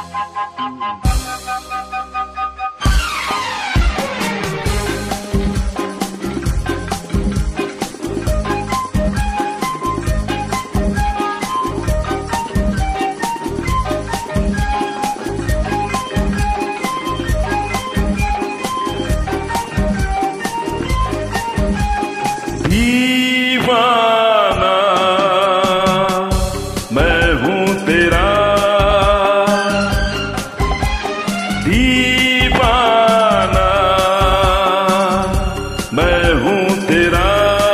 दीवाना मैं हूँ तेरा, दीवाना मैं हूँ तेरा,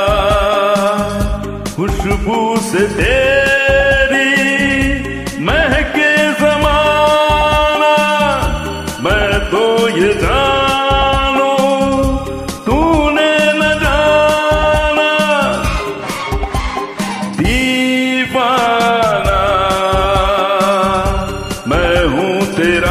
खुशबू से तेरी महके ज़माना, मैं तो ये जानू तूने न जाना, दीवाना मैं हूँ तेरा।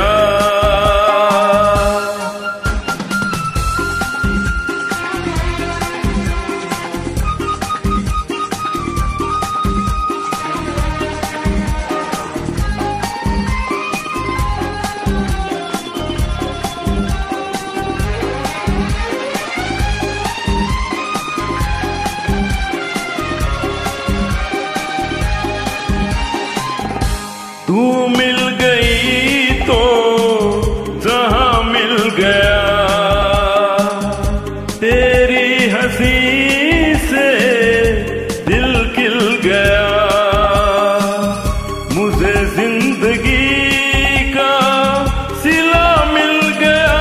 तू मिल गई तो जहां मिल गया, तेरी हंसी से दिल खिल गया, मुझे जिंदगी का सिला मिल गया।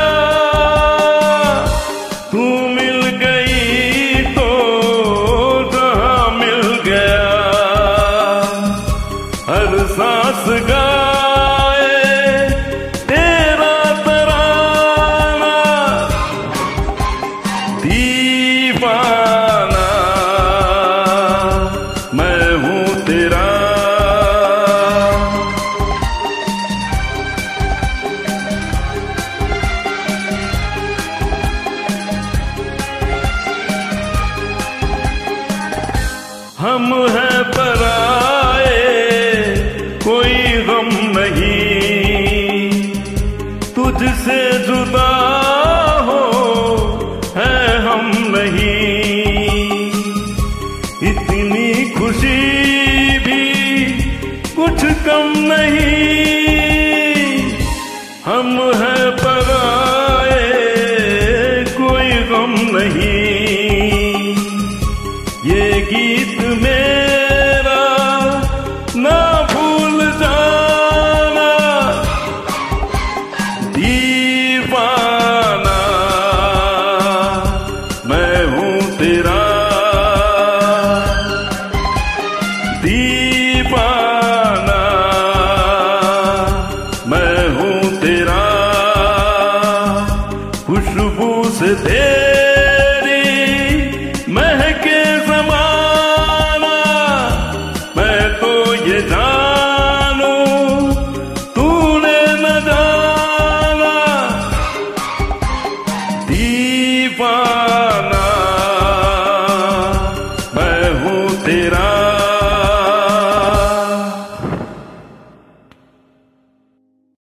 तू मिल गई तो जहां मिल गया, हर सांस गाए तेरा तराना, दीवाना मैं हूँ तेरा। हम हैं पराए कोई गम नहीं, तुझसे जुदा हो है हम नहीं, इतनी खुशी भी कुछ कम नहीं। हम हैं पराए कोई गम नहीं, ये गीत मेरा ना भूल जाना, दीवाना मैं हूँ तेरा, दीवाना मैं हूँ तेरा, खुशबू से तेरी महके ज़माना, मैं तो ये जानू तूने न जाना, दीवाना